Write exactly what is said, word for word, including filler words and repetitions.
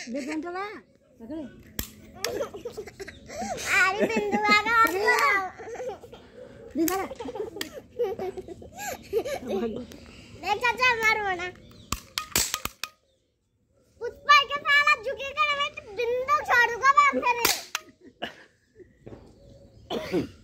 दे पेंटला पकड़े अरे बिंदु आ गया दे सारा देख चाचा मारो ना पुष्पा के साला झुकेगा ना मैं बिंदु छोड़ूंगा बात करे